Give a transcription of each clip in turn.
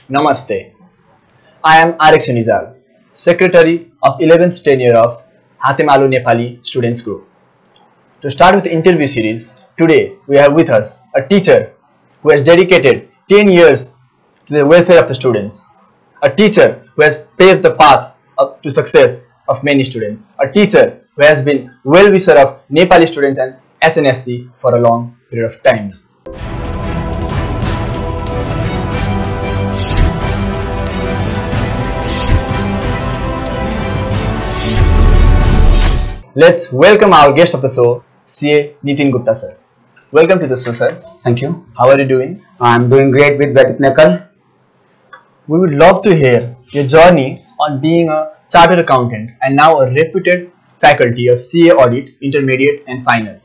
Namaste. I am HNSG, Secretary of 11th tenure of Hatemalo Nepali Students Group. To start with the interview series, today we have with us a teacher who has dedicated 10 years to the welfare of the students, a teacher who has paved the path to success of many students, a teacher who has been well-wisher of Nepali students and HNSG for a long period of time. Let's welcome our guest of the show, CA Nitin Gupta sir. Welcome to the show, sir. Thank you. How are you doing? I'm doing great with technical. We would love to hear your journey on being a chartered accountant and now a reputed faculty of CA Audit, Intermediate and Final.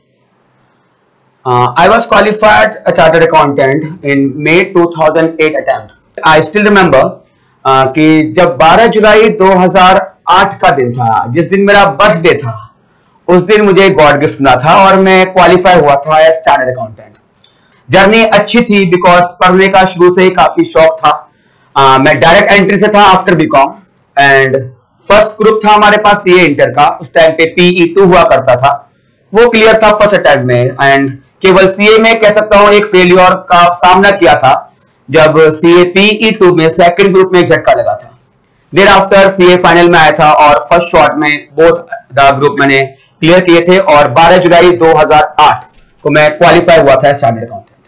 I was qualified a chartered accountant in May 2008 attempt. I still remember कि जब 12 जुलाई 2008 का दिन था, जिस दिन मेरा birthday था, उस दिन मुझे गॉड गिफ्ट मिला था और मैं क्वालिफाई हुआ था एज चार्टर्ड अकाउंटेंट। जर्नी अच्छी थी बिकॉज पढ़ने का शुरू से ही काफी शौक था। मैं डायरेक्ट एंट्री से था after BCom and first group था हमारे पास सीए इंटर का। उस टाइम पे PE2 हुआ करता था, वो क्लियर था फर्स्ट अटेम्प्ट में एंड केवल सीए में कह सकता हूँ एक फेलियर का सामना किया था जब सीए PE2 में सेकंड ग्रुप में एक झटका लगा था। देर आफ्टर सीए फाइनल में आया था और फर्स्ट शॉट में बोथ द ग्रुप मैंने क्लियर किए थे और 12 जुलाई 2008 को मैं क्वालिफाई हुआ था chartered accountant.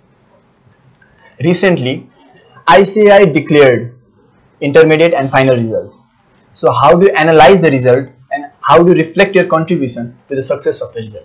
Recently, ICAI declared intermediate and final results. So how do you analyze the result and how do you reflect your contribution to the success of the result?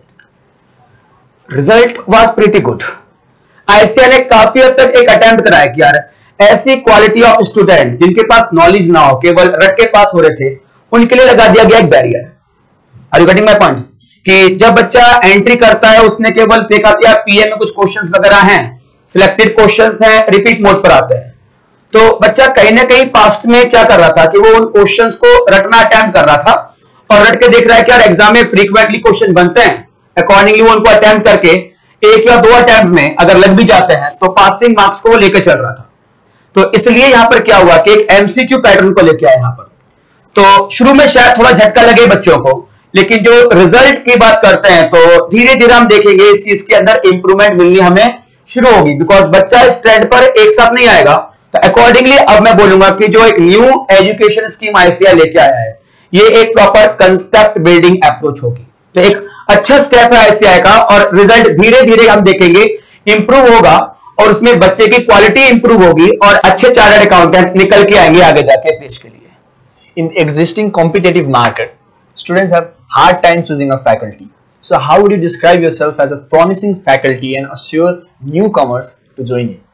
Result was pretty good. ICAI ने काफी हद तक एक attempt कराया कि यार ऐसी quality of student जिनके पास नॉलेज ना हो, केवल रट के पास हो रहे थे, उनके लिए लगा दिया गया एक barrier. Are you getting my point? कि जब बच्चा एंट्री करता है उसने केवल देखा कि यार पीए में कुछ क्वेश्चंस वगैरह हैं, सिलेक्टेड क्वेश्चंस हैं, रिपीट मोड पर आते हैं, तो बच्चा कहीं ना कहीं पास्ट में क्या कर रहा था कि वो उन क्वेश्चंस को रटना अटेम्प्ट कर रहा था और रट के देख रहा है कि यार एग्जाम में फ्रीक्वेंटली क्वेश्चन बनते हैं, अकॉर्डिंगली वो उनको अटेम्प्ट करके एक या दो अटेम्प्ट में अगर लग भी जाते हैं तो पासिंग मार्क्स को वो लेकर चल रहा था। तो इसलिए यहां पर क्या हुआ कि एक एमसीक्यू पैटर्न को लेकर आए यहां पर। तो शुरू में शायद थोड़ा झटका लगे बच्चों को, लेकिन जो रिजल्ट की बात करते हैं तो धीरे धीरे हम देखेंगे इस चीज के अंदर इंप्रूवमेंट मिलनी हमें शुरू होगी बिकॉज बच्चा इस ट्रेंड पर एक साथ नहीं आएगा। तो अकॉर्डिंगली अब मैं बोलूंगा कि जो एक न्यू एजुकेशन स्कीम आईसीआई लेके आया है, ये एक प्रॉपर कंसेप्ट बिल्डिंग अप्रोच होगी। तो एक अच्छा स्टेप है आईसीआई का और रिजल्ट धीरे धीरे हम देखेंगे इंप्रूव होगा और उसमें बच्चे की क्वालिटी इंप्रूव होगी और अच्छे चार्टर्ड अकाउंटेंट निकल के आएंगे आगे जाके इस देश के लिए। In existing competitive market, students have hard time choosing a faculty. So how would you describe yourself as a promising faculty and assure newcomers to join in?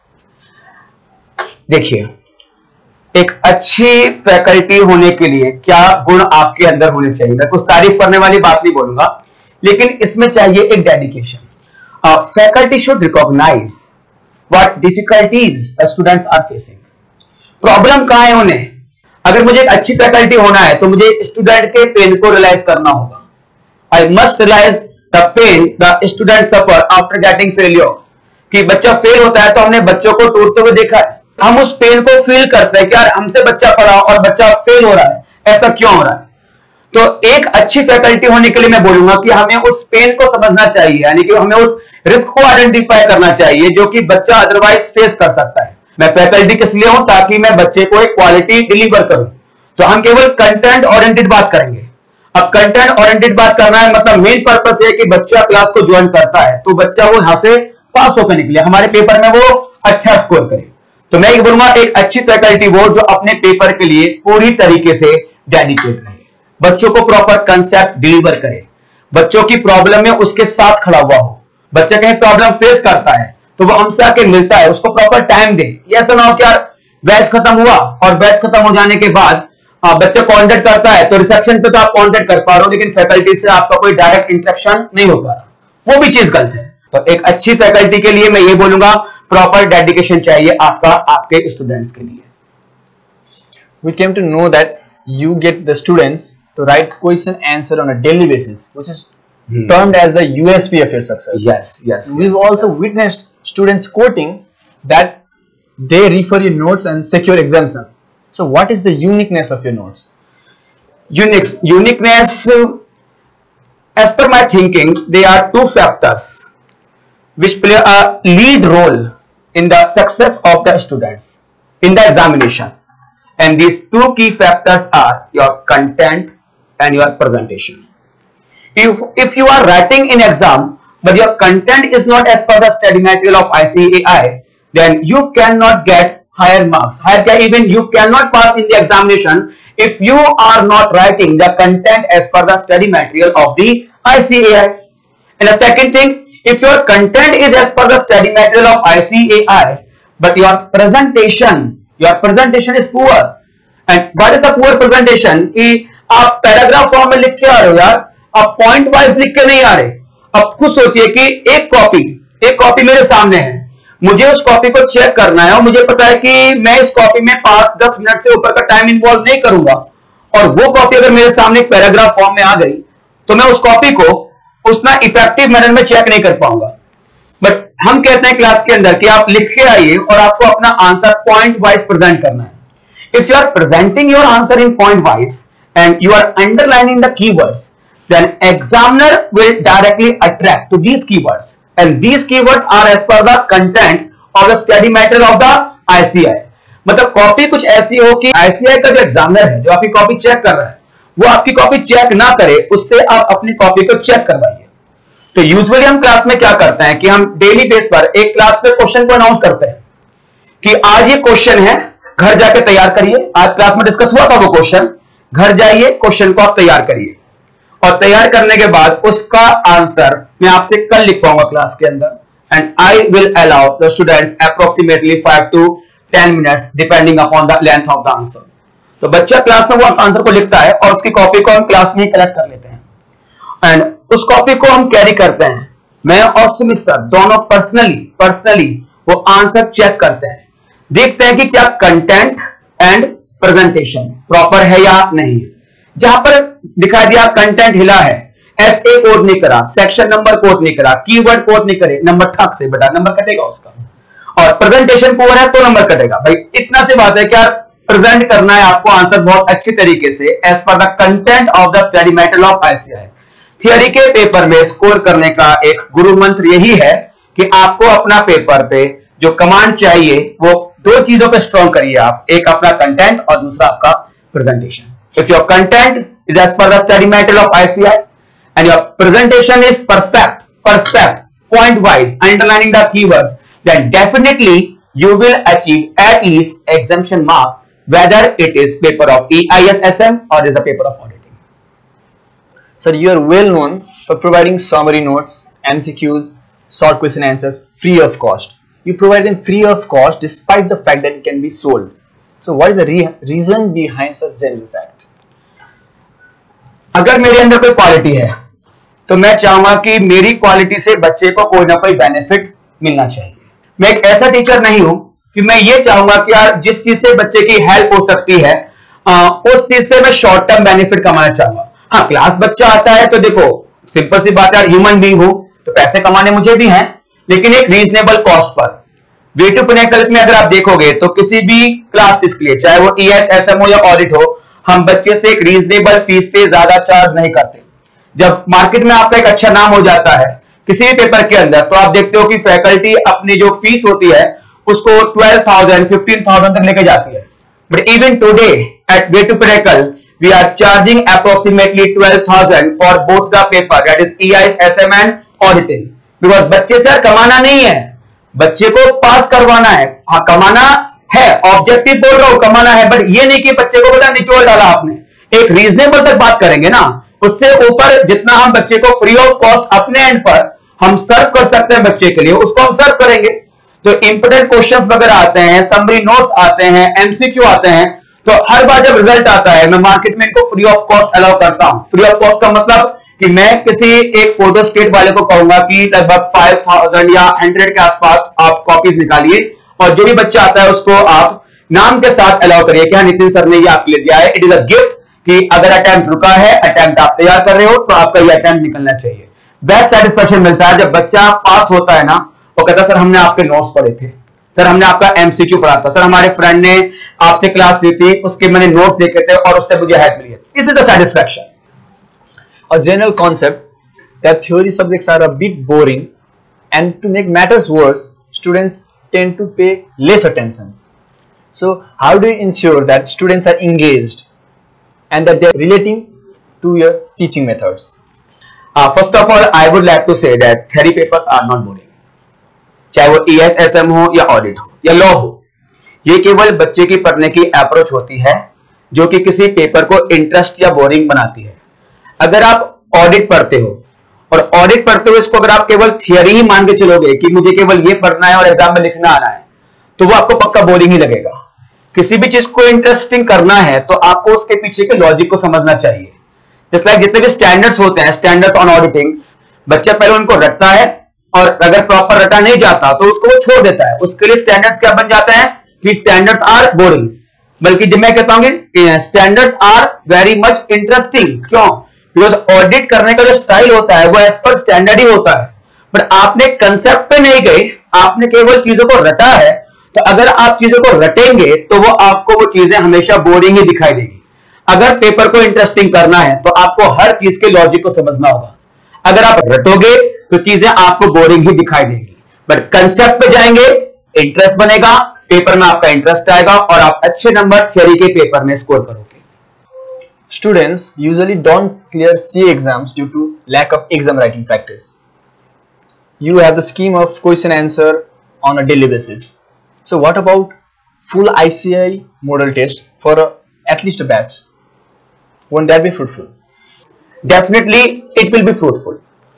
देखिए, एक अच्छी फैकल्टी होने के लिए क्या गुण आपके अंदर होने चाहिए? मैं कुछ तारीफ करने वाली बात नहीं बोलूंगा, लेकिन इसमें चाहिए एक dedication. Faculty should recognise what difficulties the students are facing. Problem कहां है उन्हें। अगर मुझे एक अच्छी फैकल्टी होना है तो मुझे स्टूडेंट के पेन को रियलाइज करना होगा। I must realise the pain the student suffer after getting failure. कि बच्चा फेल होता है तो हमने बच्चों को टूटते हुए देखा है, हम उस पेन को फील करते हैं कि यार हमसे बच्चा पढ़ा और बच्चा फेल हो रहा है, ऐसा क्यों हो रहा है। तो एक अच्छी फैकल्टी होने के लिए मैं बोलूंगा कि हमें उस पेन को समझना चाहिए, यानी कि हमें उस रिस्क को आइडेंटिफाई करना चाहिए जो कि बच्चा अदरवाइज फेस कर सकता है। मैं फैकल्टी किस लिए हूं? ताकि मैं बच्चे को एक क्वालिटी डिलीवर करूं। तो हम केवल कंटेंट ओरिएंटेड बात करेंगे। अब कंटेंट ओरिएंटेड बात करना है मतलब मेन पर्पस है कि बच्चा क्लास को ज्वाइन करता है तो बच्चा वो यहां से पास होकर निकले, हमारे पेपर में वो अच्छा स्कोर करे। तो मैं ये बोलूंगा एक अच्छी फैकल्टी वो जो अपने पेपर के लिए पूरी तरीके से डेडिकेट रहे, बच्चों को प्रॉपर कंसेप्ट डिलीवर करे, बच्चों की प्रॉब्लम में उसके साथ खड़ा हुआ हो। बच्चा कहीं प्रॉब्लम फेस करता है तो वो हमसे आके मिलता है, उसको प्रॉपर टाइम दे। ये ऐसा ना हो कि यार बैच खत्म हुआ और बैच खत्म हो जाने के बाद बच्चा कांटेक्ट करता है तो रिसेप्शन पे तो आप कांटेक्ट कर पा रहे हो लेकिन फैकल्टी से आपका कोई डायरेक्ट इंटरेक्शन नहीं हो पा रहा, वो भी चीज गलत है। तो एक अच्छी फैकल्टी के लिए मैं ये बोलूंगा प्रॉपर डेडिकेशन चाहिए आपका आपके स्टूडेंट्स के लिए। We came to know that you get the students to write question answer on a daily basis, which is termed as the USP of your success. Yes. We've also witnessed students quoting that they refer your notes and secure exemption. So what is the uniqueness of your notes? Uniqueness, as per my thinking, there are two factors which play a lead role in the success of the students in the examination, and these two key factors are your content and your presentation. If you are writing in exam but your content is not as per the study material of ICAI, then you cannot get higher marks. Even you cannot pass in the examination if you are not writing the content as per the study material of the ICAI. And the second thing, if your content is as per the study material of ICAI but your presentation is poor. And what is the poor presentation? कि आप paragraph form में लिख के आ रहे हो यार, आप point wise लिख के नहीं आ रहे. अब खुद सोचिए कि एक कॉपी मेरे सामने है, मुझे उस कॉपी को चेक करना है और मुझे पता है कि मैं इस कॉपी में 5-10 मिनट से ऊपर का टाइम इन्वॉल्व नहीं करूंगा, और वो कॉपी अगर मेरे सामने एक पैराग्राफ फॉर्म में आ गई तो मैं उस कॉपी को उतना इफेक्टिव मैनर में चेक नहीं कर पाऊंगा. बट हम कहते हैं क्लास के अंदर कि आप लिख के आइए और आपको अपना आंसर पॉइंट वाइज प्रेजेंट करना है. If you are presenting your answer in point wise and you are underlining the keywords, then examiner will directly attract to these keywords, and these keywords are as per the content of the study material of the ICAI. मतलब copy कुछ ऐसी हो कि ICAI का जो examiner है, जो आपकी कॉपी चेक कर रहा है, वो आपकी कॉपी चेक ना करे, उससे आप अपनी कॉपी को चेक करवाइए. तो यूजुअली हम क्लास में क्या करते हैं कि हम डेली बेस पर एक क्लास पे क्वेश्चन को अनाउंस करते हैं कि आज ये क्वेश्चन है, घर जाके तैयार करिए. आज क्लास में डिस्कस हुआ था वो क्वेश्चन, घर जाइए क्वेश्चन को आप तैयार करिए, और तैयार करने के बाद उसका आंसर मैं आपसे कल लिखवाऊंगा क्लास के अंदर, and I will allow the students approximately 5 to 10 minutes depending upon the length of the answer. तो बच्चा क्लास में वो आंसर को लिखता है और उसकी कॉपी को हम क्लास में कलेक्ट कर लेते हैं, एंड उस कॉपी को हम कैरी करते हैं. मैं और सुमित सर दोनों पर्सनली वो आंसर चेक करते हैं, देखते हैं कि क्या कंटेंट एंड प्रेजेंटेशन प्रॉपर है या नहीं. जहां पर दिखा दिया कंटेंट हिला है, SA कोड नहीं करा, सेक्शन नंबर कोड नहीं करा, कीवर्ड कोड नहीं करे, नंबर ठक से बेटा नंबर कटेगा उसका. और प्रेजेंटेशन पुअर है तो नंबर कटेगा. भाई इतना सी बात है कि यार प्रेजेंट करना है आपको आंसर बहुत अच्छी तरीके से as per the content of the study material of ICAI. Theory के पेपर में स्कोर करने का एक गुरु मंत्र यही है कि आपको अपना पेपर पे जो कमांड चाहिए वो दो चीजों पे स्ट्रॉन्ग करिए आप, एक अपना कंटेंट और दूसरा आपका presentation. If your content is as per the study material of ICAI and your presentation is perfect, point wise, underlining the keywords, then definitely you will achieve at least exemption mark, whether it is paper of EISSM or is a paper of auditing. Sir, you are well known for providing summary notes, MCQs, short question answers free of cost. You provide them free of cost despite the fact that it can be sold. So what is the reason behind such generous act? अगर मेरे अंदर कोई quality है तो मैं चाहूंगा कि मेरी क्वालिटी से बच्चे को कोई ना कोई बेनिफिट मिलना चाहिए. मैं एक ऐसा टीचर नहीं हूं कि मैं ये चाहूंगा कि यार जिस चीज से बच्चे की हेल्प हो सकती है उस चीज से मैं शॉर्ट टर्म बेनिफिट कमाना चाहूंगा. हाँ, क्लास बच्चा आता है तो देखो सिंपल सी बात है, ह्यूमन बीइंग हूं तो पैसे कमाने मुझे भी हैं, लेकिन एक reasonable cost per. Way to pinnacle में अगर आप देखोगे तो किसी भी क्लासेस के लिए, चाहे वो EISSM हो या ऑडिट हो, हम बच्चे से एक रीजनेबल फीस से ज्यादा चार्ज नहीं करते. जब मार्केट में आपका एक अच्छा नाम हो जाता है किसी भी पेपर के अंदर, तो आप देखते हो कि फैकल्टी अपनी जो फीस होती है उसको 12,000 15,000 तक लेके जाती है. But even today at way to pinnacle we are charging approximately 12,000 for both the paper, that is EISSM and auditing. Because बच्चे से कमाना नहीं है, बच्चे को पास करवाना है. हाँ, कमाना है, ऑब्जेक्टिव बोल रहा हूं, कमाना है, बट ये नहीं कि बच्चे को पता निचोड़ डाला आपने. एक रीजनेबल तक बात करेंगे ना, उससे ऊपर जितना हम बच्चे को फ्री ऑफ कॉस्ट अपने एंड पर हम सर्व कर सकते हैं बच्चे के लिए, उसको हम सर्व करेंगे. तो इंपोर्टेंट क्वेश्चंस वगैरह आते हैं, समरी नोट्स आते हैं, MCQ आते हैं, तो हर बार जब रिजल्ट आता है मैं मार्केट में इनको फ्री ऑफ कॉस्ट अलाउ करता हूं. फ्री ऑफ कॉस्ट का मतलब कि मैं किसी एक फोटो स्टेट वाले को कहूंगा कि लगभग 5,000 या 100 के आसपास आप कॉपीज निकालिए, और जो भी बच्चा आता है उसको आप नाम के साथ अलाउ करिए कि हाँ नितिन सर ने ये आपके लिए दिया है. इट इज अ गिफ्ट कि अगर अटेम्प्ट रुका है, अटेम्प्ट आप तैयार कर रहे हो तो आपका ये अटेम्प्ट निकलना चाहिए. बेस्ट सेटिस्फेक्शन मिलता है जब बच्चा पास होता है ना, वो कहता है सर हमने आपके नोट्स पढ़े थे, सर हमने आपका एमसीक्यू पढ़ा था, सर हमारे फ्रेंड ने आपसे क्लास ली थी, उसके मैंने नोट्स देखे थे और उससे मुझे हेल्प मिली है. This is the satisfaction. A general concept that theory subjects are a bit boring, and to make matters worse, students tend to pay less attention. So how do you ensure that students are engaged and that they are relating to your teaching methods? First of all, I would like to say that theory papers are not boring. चाहे वो ESSM हो या audit हो या law हो, ये केवल बच्चे की पढ़ने की अप्रोच होती है जो कि किसी पेपर को इंटरेस्ट या बोरिंग बनाती है. अगर आप ऑडिट पढ़ते हो और ऑडिट पढ़ते हुए इसको अगर आप केवल थियरी ही मान के चलोगे कि मुझे केवल ये पढ़ना है और एग्जाम में लिखना आना है, तो वो आपको पक्का बोरिंग ही लगेगा. किसी भी चीज को इंटरेस्टिंग करना है तो आपको उसके पीछे के लॉजिक को समझना चाहिए. जैसे लाइक जितने भी स्टैंडर्ड्स होते हैं, स्टैंडर्ड्स ऑन ऑडिटिंग, बच्चा पहले उनको रटता है और अगर प्रॉपर रटा नहीं जाता तो उसको वो छोड़ देता है. उसके लिए स्टैंडर्ड्स क्या बन जाते हैं कि स्टैंडर्ड्स आर बोरिंग, बल्कि जब मैं कहता हूं standards are very much interesting. क्यों? बिकॉज ऑडिट करने का जो स्टाइल होता है वो एज पर स्टैंडर्ड ही होता है. बट आपने कंसेप्ट पे नहीं गए, आपने केवल चीजों को रटा है. तो अगर आप चीजों को रटेंगे तो वो आपको वो चीजें हमेशा बोरिंग ही दिखाई देगी. अगर पेपर को इंटरेस्टिंग करना है तो आपको हर चीज के लॉजिक को समझना होगा. अगर आप रटोगे तो चीजें आपको बोरिंग ही दिखाई देंगी. बट कंसेप्ट पे जाएंगे, इंटरेस्ट बनेगा, पेपर में आपका इंटरेस्ट आएगा और आप अच्छे नंबर थियरी के पेपर में स्कोर करोगे. Students usually don't clear CA exams due to lack of exam writing practice. You have the scheme of question answer on a daily basis. So what about full ICI model test for at least a batch? Won't that be fruitful? Definitely it will be fruitful.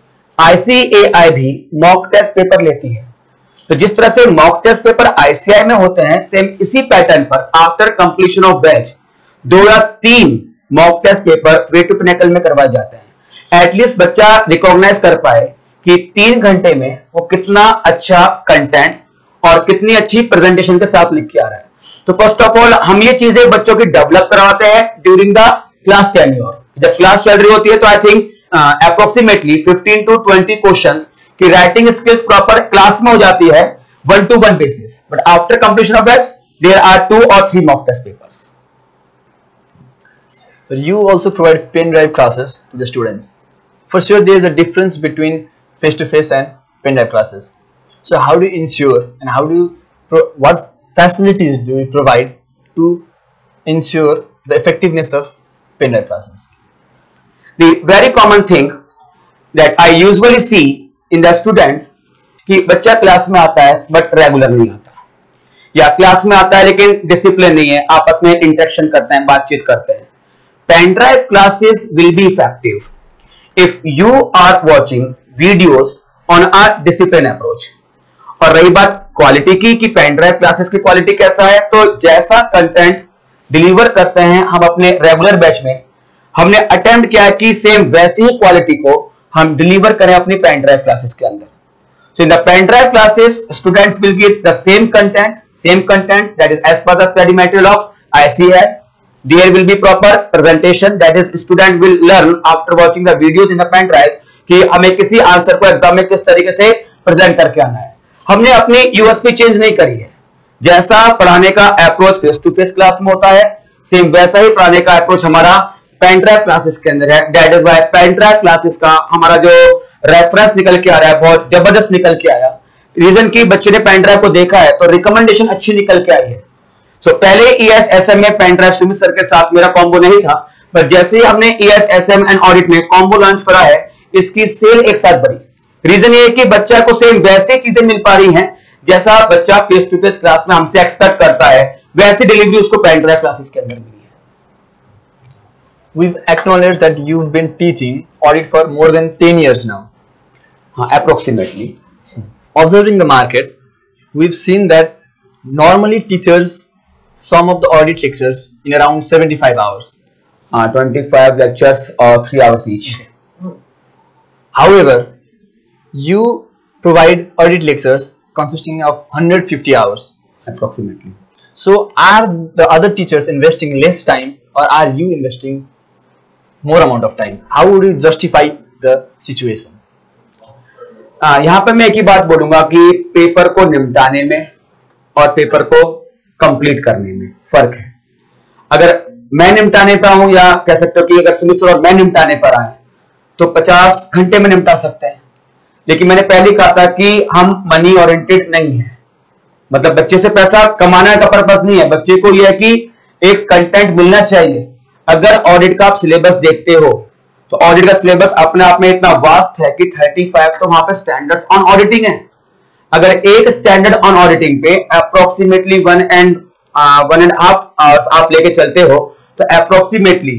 ICAI भी mock test paper लेती है. तो जिस तरह से mock test paper ICI में होते हैं, सेम इसी पैटर्न पर आफ्टर कंप्लीशन ऑफ बैच 2 या 3 mock test paper way to pinnacle में करवाए जाते हैं. एटलीस्ट बच्चा रिकॉग्नाइज कर पाए कि 3 घंटे में वो कितना अच्छा कंटेंट और कितनी अच्छी प्रेजेंटेशन के साथ लिख के आ रहा है. तो फर्स्ट ऑफ ऑल हम ये चीजें बच्चों की डेवलप करवाते हैं ड्यूरिंग द क्लास टेन्योर. जब क्लास चल रही होती है तो I think approximately 15 to 20 questions की राइटिंग स्किल्स प्रॉपर क्लास में हो जाती है 1-to-1 basis. But after completion of batch there are 2 or 3 mock test papers. So you also provide pen drive classes to the students. For sure there is a difference between face-to-face and pen drive classes. So how do you ensure and how do you what facilities do you provide to ensure the effectiveness of pen drive classes? The very common thing that I usually see in the students कि बच्चा class में आता है but regular नहीं आता, या class में आता है लेकिन डिसिप्लिन नहीं है, आपस में इंटरेक्शन करते हैं, बातचीत करते हैं. Pen drive classes will be effective if you are watching videos on a discipline approach. और रही बात क्वालिटी की कि पेन ड्राइव क्लासेस की क्वालिटी कैसा है, तो जैसा कंटेंट डिलीवर करते हैं हम अपने रेगुलर बैच में, हमने अटेम्प्ट किया कि सेम वैसी ही क्वालिटी को हम डिलीवर करें अपनी पेन ड्राइव क्लासेस के अंदर. So in the pen drive classes, students will get the same content that is as per the study material of ICI. There will be proper presentation, that is student will learn after watching the videos in the pen drive कि हमें किसी answer को exam में किस तरीके से present करके आना है. हमने अपनी यूएसपी चेंज नहीं करी है. जैसा पढ़ाने का approach face to face class में होता है, सेम वैसा ही पढ़ाने का अप्रोच हमारा पेन ड्राइव क्लासेस के अंदर है. That is why pen drive classes का हमारा जो रेफरेंस निकल के आ रहा है बहुत जबरदस्त निकल के आया. रीजन की बच्चे ने पेन ड्राइव को देखा है तो रिकमेंडेशन अच्छी निकल के आई है. So, पहले ESSM में पेन ड्राइव सुमित सर के साथ मेरा कॉम्बो नहीं था, पर जैसे ही हमने ESSM एंड ऑडिट में कॉम्बो लॉन्च करा है, इसकी सेल एक साथ बढ़ी. रीजन ये है कि बच्चा को सेम वैसी चीजें मिल पा रही हैं जैसा बच्चा फेस टू फेस क्लास में हमसे एक्सपेक्ट करता है, वैसी डिलीवरी उसको पेन ड्राइव क्लासेस के अंदर मिली है. We've acknowledged that you've been teaching audit for more than 10 years now. Approximately. Observing the market, we've seen that normally teachers sum up the audit lectures in around 75 hours. 25 lectures or 3 hours each. However, you provide audit lectures consisting of 150 hours approximately. So are the other teachers investing less time or are you investing more amount of time? How would you justify the situation? यहाँ पे मैं एक ही बात बोलूंगा कि paper को निपटाने में और पेपर को कंप्लीट करने में फर्क है। अगर मैं निपटाने पर हूं, या कह सकते हो कि अगर सुमित सर और मैं निपटाने पर आए तो 50 घंटे में निपटा सकते हैं। लेकिन मैंने पहले ही कहा था कि हम मनी ओरिएंटेड नहीं है, मतलब बच्चे से पैसा कमाने का पर्पस नहीं है, बच्चे को यह है कि एक कंटेंट मिलना चाहिए। अगर ऑडिट का आप सिलेबस देखते हो तो ऑडिट का सिलेबस अपने आप में इतना वास्ट है कि 35 तो वहां पे स्टैंडर्ड्स ऑन ऑडिटिंग है। अगर एक स्टैंडर्ड ऑन ऑडिटिंग पे अप्रोक्सीमेटली 1.5 आवर्स आप लेके चलते हो तो अप्रोक्सीमेटली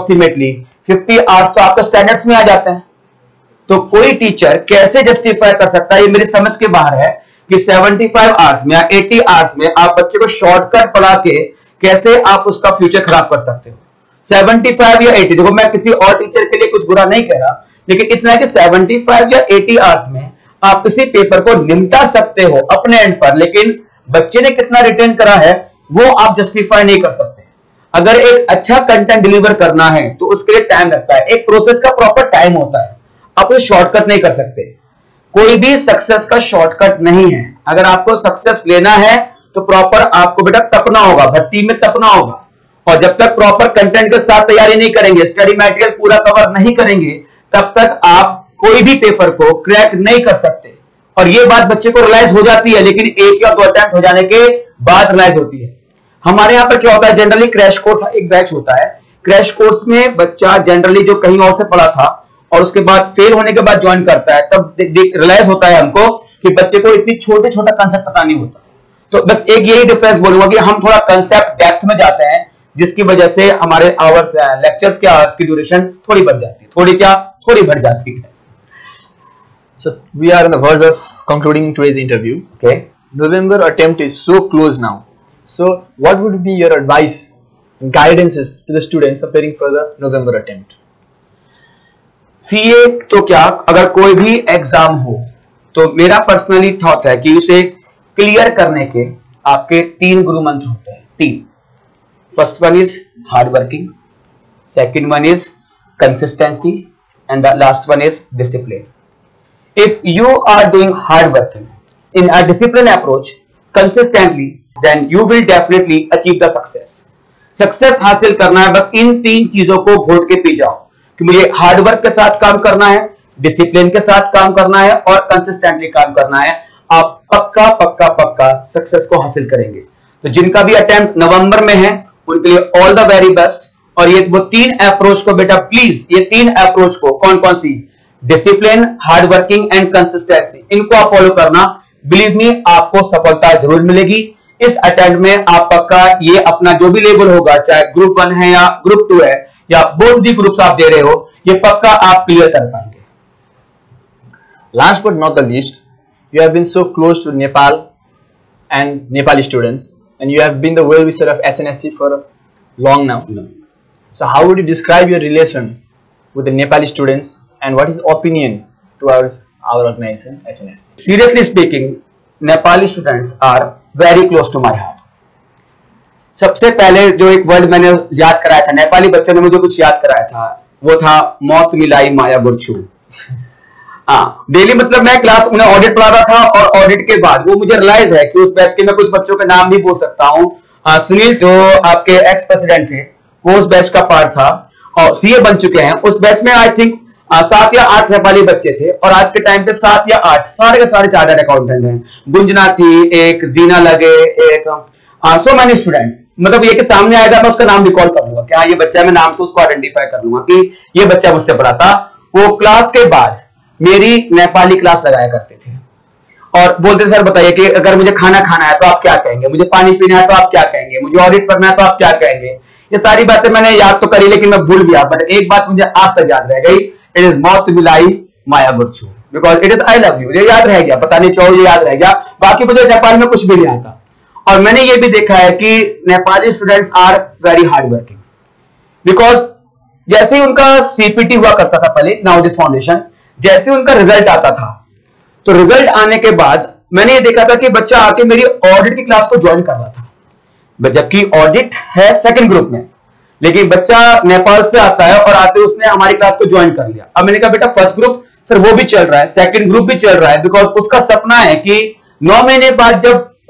50 आवर्स तो आपके स्टैंडर्ड्स में आ जाते हैं। तो कोई टीचर कैसे जस्टिफाई कर सकता है, ये मेरी समझ के बाहर है कि 75 आवर्स में या 80 आवर्स में आप बच्चे को शॉर्टकट पढ़ा के कैसे आप उसका फ्यूचर खराब कर सकते हो। 75 या 80, देखो मैं किसी और टीचर के लिए कुछ बुरा नहीं कह रहा, लेकिन इतना है कि 75 या 80 आवर्स में आप किसी पेपर को निपटा सकते हो अपने एंड पर, लेकिन बच्चे ने कितना रिटेन करा है वो आप जस्टिफाई नहीं कर सकते। अगर एक अच्छा कंटेंट डिलीवर करना है तो उसके लिए टाइम लगता है, एक प्रोसेस का प्रॉपर टाइम होता है, आप उसे शॉर्टकट नहीं कर सकते। कोई भी सक्सेस का शॉर्टकट नहीं है। अगर आपको सक्सेस लेना है तो प्रॉपर आपको बेटा तपना होगा, भट्टी में तपना होगा, और जब तक प्रॉपर कंटेंट के साथ तैयारी नहीं करेंगे, स्टडी मटेरियल पूरा कवर नहीं करेंगे, तब तक आप कोई भी पेपर को क्रैक नहीं कर सकते। और ये बात बच्चे को रियलाइज हो जाती है, लेकिन एक या दो अटेम्प्ट हो जाने के बाद रियलाइज होती है। हमारे यहाँ पर क्या होता है, जनरली क्रैश कोर्स एक बैच होता है। क्रैश कोर्स में बच्चा जनरली जो कहीं और से पढ़ा था और उसके बाद फेल होने के बाद ज्वाइन करता है, तब रियलाइज होता है हमको कि बच्चे को इतनी छोटे छोटा कंसेप्ट पता नहीं होता। तो बस एक यही डिफरेंस बोलूंगा कि हम थोड़ा कंसेप्ट डेप्थ में जाते हैं, जिसकी वजह से हमारे आवर्स लेक्चर्स के आवर्स की ड्यूरेशन थोड़ी बढ़ जाती है, थोड़ी बढ़ जाती है। So we are on the verge of concluding today's interview. Okay. November attempt is so close now. So what would be your advice and guidances to the students preparing for the November attempt? CA तो क्या, अगर कोई भी exam हो तो मेरा personally thought है कि उसे क्लियर करने के आपके 3 गुरु मंत्र होते हैं। 3, first one is hard working, second one is consistency, and the last one is discipline. If you are doing hard working in a disciplined approach consistently, then you will definitely achieve the success. Success हासिल करना है, बस इन 3 चीजों को घोट के P जाओ कि मुझे हार्ड वर्क के साथ काम करना है, डिसिप्लिन के साथ काम करना है और कंसिस्टेंटली काम करना है। आप पक्का पक्का पक्का सक्सेस को हासिल करेंगे। तो जिनका भी अटेम्प्ट नवंबर में है उनके लिए ऑल द वेरी बेस्ट। और ये वो 3 अप्रोच को बेटा प्लीज, ये 3 अप्रोच को कौन कौन सी, discipline, hard working and consistency, इनको आप फॉलो करना। बिलीव मी, आपको सफलता जरूर मिलेगी। इस अटेम्प्ट में आप पक्का ये अपना जो भी लेवल होगा, चाहे ग्रुप 1 है या ग्रुप 2 है या बोथ भी ग्रुप्स आप दे रहे हो, ये पक्का आप क्लियर कर पाएंगे। Last but not the least, you have been so close to Nepal and Nepali students, and you have been the well-wisher of HNSG for long now. So how would you describe your relation with the Nepali students and what is opinion towards our organization HNSG? Seriously speaking, Nepali students are very close to my heart. सबसे पहले जो एक word मैंने याद कराया था, नेपाली बच्चों ने मुझे कुछ याद कराया था, वो था मौत मिलाई माया बुरछू। हाँ, डेली मतलब मैं क्लास उन्हें ऑडिट पढ़ा रहा था और ऑडिट के बाद वो मुझे रियलाइज है कि उस बैच के मैं कुछ बच्चों के नाम भी बोल सकता हूँ। सुनील जो आपके एक्स प्रेसिडेंट थे वो उस बैच का पार्ट था और सीए बन चुके हैं। उस बैच में आई थिंक 7 या 8 नेपाली बच्चे थे और आज के टाइम पे 7 या 8 सारे के सारे चार्टर्ड अकाउंटेंट हैं। गुंजना थी, एक जीना लगे, एक सो मैनी स्टूडेंट्स। मतलब ये कि सामने आएगा मैं उसका नाम रिकॉल कर लूंगा कि हाँ ये बच्चा, मैं नाम से उसको आइडेंटिफाई कर लूंगा कि ये बच्चा मुझसे पढ़ा था। वो क्लास के बाद मेरी नेपाली क्लास लगाया करते थे और बोलते सर बताइए कि अगर मुझे खाना खाना है तो आप क्या कहेंगे, मुझे पानी पीना है तो आप क्या कहेंगे, मुझे ऑडिट करना है तो आप क्या कहेंगे। ये सारी बातें मैंने याद तो करी लेकिन मैं भूल गया, बट एक बात मुझे आज तक याद रह गई, इट इज मौत मिलाई माया बुरछू, because it is I love you. ये याद रह गया, पता नहीं क्यों ये याद रह गया। बाकी मुझे नेपाल में कुछ भी नहीं आता। और मैंने ये भी देखा है कि Nepali students are very hard working, because जैसे ही उनका सीपीटी हुआ करता था पहले, नाउ दिस फाउंडेशन, जैसे उनका रिजल्ट आता था तो रिजल्ट आने के बाद मैंने ये देखा था कि बच्चा आके मेरी ऑडिट की क्लास को ज्वाइन कर रहा था, जबकि ऑडिट है सेकंड ग्रुप में, लेकिन बच्चा नेपाल से आता है और आते उसने हमारी क्लास को ज्वाइन कर लिया। अब मैंने कहा बेटा फर्स्ट ग्रुप सर वो भी चल रहा है, सेकंड ग्रुप भी चल रहा है, बिकॉज उसका सपना है कि 9 महीने बाद जब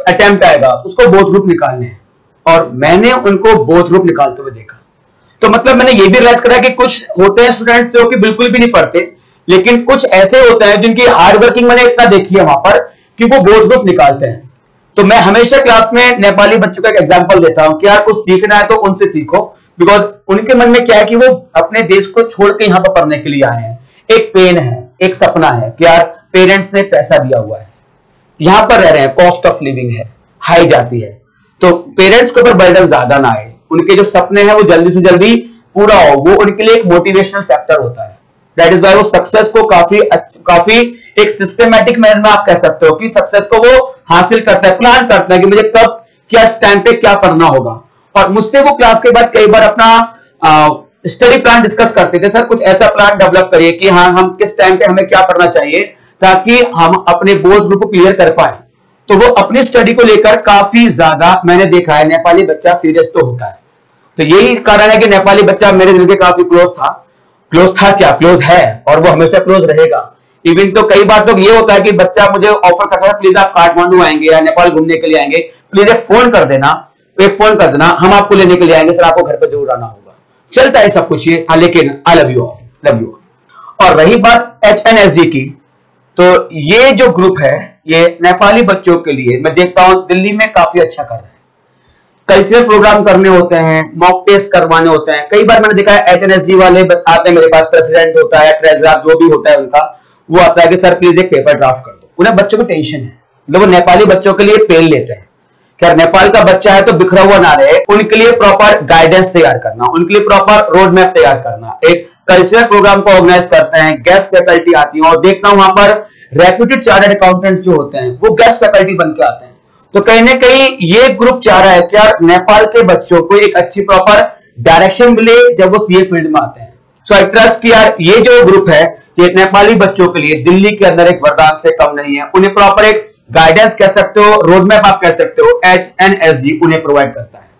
अटेम्प्ट आएगा, उसको बोथ ग्रुप निकालने हैं, और मैंने उनको बोथ ग्रुप निकालते हुए देखा। तो मतलब मैंने ये भी रियलाइज करा कि कुछ होते हैं स्टूडेंट्स जो कि बिल्कुल भी नहीं पढ़ते, लेकिन कुछ ऐसे होते हैं जिनकी हार्ड वर्किंग मैंने इतना देखी है वहां पर कि वो बोथ ग्रुप निकालते हैं। तो मैं हमेशा क्लास में नेपाली बच्चों का एक एग्जांपल देता हूं कि यार कुछ सीखना है तो उनसे सीखो, बिकॉज उनके मन में क्या है कि वो अपने देश को छोड़ के यहाँ पर पढ़ने के लिए आए हैं। एक पेन है, एक सपना है कि यार पेरेंट्स ने पैसा दिया हुआ है, यहां पर रह रहे हैं, कॉस्ट ऑफ लिविंग है, हाई जाती है, तो पेरेंट्स के ऊपर बर्डन ज्यादा ना आए, उनके जो सपने हैं वो जल्दी से जल्दी पूरा हो, वो उनके लिए एक मोटिवेशनल फैक्टर होता है। दैट इज वाई वो सक्सेस को काफी एक सिस्टमेटिक मैनर में आप कह सकते हो कि सक्सेस को वो हासिल करता है, प्लान करता है कि मुझे कब क्या टाइम पे क्या करना होगा। और मुझसे वो क्लास के बाद कई बार अपना स्टडी प्लान डिस्कस करते थे, सर कुछ ऐसा प्लान डेवलप करिए कि हाँ हम किस टाइम पे हमें क्या करना चाहिए ताकि हम अपने बोर्ड ग्रुप को क्लियर कर पाए। तो वो अपनी स्टडी को लेकर काफी ज्यादा मैंने देखा है नेपाली बच्चा सीरियस तो होता है। तो यही कारण है कि नेपाली बच्चा मेरे दिल के काफी क्लोज था क्या क्लोज है, और वो हमेशा क्लोज रहेगा। इवन तो कई बार तो ये होता है कि बच्चा मुझे ऑफर करता है प्लीज आप काठमांडू आएंगे या नेपाल घूमने के लिए आएंगे, प्लीज एक फोन कर देना, हम आपको लेने के लिए आएंगे, सर आपको घर पर जरूर आना होगा। चलता है सब कुछ ये, लेकिन आई लव यू ऑल। और रही बात HNSG की, तो ये जो ग्रुप है ये नेपाली बच्चों के लिए मैं देखता हूं दिल्ली में काफी अच्छा कर रहा है। कल्चरल प्रोग्राम करने होते हैं, मॉक टेस्ट करवाने होते हैं। कई बार मैंने देखा है HNSG वाले आते हैं मेरे पास, प्रेसिडेंट होता है, ट्रेजरर जो भी होता है उनका, वो आता है कि सर प्लीज एक पेपर ड्राफ्ट कर दो। उन्हें बच्चों को टेंशन है, मतलब वो नेपाली बच्चों के लिए पेन लेते हैं कि नेपाल का बच्चा है तो बिखरा हुआ ना रहे, उनके लिए प्रॉपर गाइडेंस तैयार करना, उनके लिए प्रॉपर रोड मैप तैयार करना, एक कल्चरल प्रोग्राम को ऑर्गेनाइज करते हैं, गेस्ट फैकल्टी आती है, और देखता हूं वहां पर रेप्यूटेड चार्टर्ड अकाउंटेंट जो होते हैं वो गेस्ट फैकल्टी बन के आते हैं। तो कहीं ना कहीं ये ग्रुप चाह रहा है कि यार नेपाल के बच्चों को एक अच्छी प्रॉपर डायरेक्शन मिले जब वो सीए फील्ड में आते हैं। सो आई ट्रस्ट कि यार ये जो ग्रुप है ये नेपाली बच्चों के लिए दिल्ली के अंदर एक वरदान से कम नहीं है, उन्हें प्रॉपर एक गाइडेंस कह सकते हो, रोड मैप आप कह सकते हो, HNSG उन्हें प्रोवाइड करता है।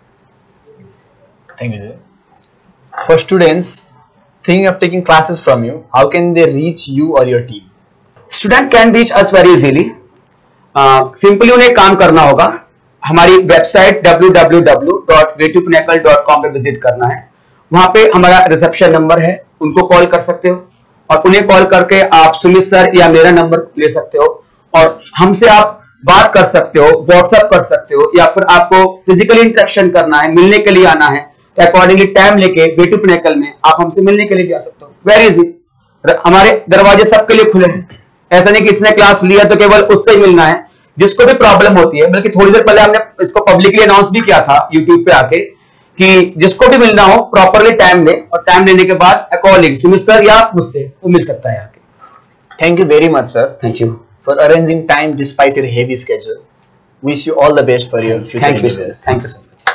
Thank you. For students thinking of taking classes from you, how can they reach you or your team? Student can reach us very easily. Simply उन्हें काम करना होगा, हमारी वेबसाइट www.way2pinnacle.com पे विजिट करना है, वहां पे हमारा रिसेप्शन नंबर है, उनको कॉल कर सकते हो, और उन्हें कॉल करके आप सुमित सर या मेरा नंबर ले सकते हो, और हमसे आप बात कर सकते हो, व्हाट्सएप कर सकते हो, या फिर आपको फिजिकली इंटरेक्शन करना है, मिलने के लिए आना है, तो अकॉर्डिंगली टाइम लेके वे2 पिनेकल में आप हमसे मिलने के लिए भी आ सकते हो। वेरी इजी, हमारे दरवाजे सबके लिए खुले हैं। ऐसा नहीं कि इसने क्लास लिया तो केवल उससे ही मिलना है, जिसको भी प्रॉब्लम होती है, बल्कि थोड़ी देर पहले हमने इसको पब्लिकली अनाउंस भी किया था यूट्यूब पे आके कि जिसको भी मिलना हो प्रॉपरली टाइम ले, और टाइम लेने के बाद अकॉर्डिंग सुमित सर या मुझसे वो मिल सकता है आके। Thank you very much, sir. Thank you for arranging time despite your heavy schedule. Wish you all the best for your future. Thank you sir, thank you so much.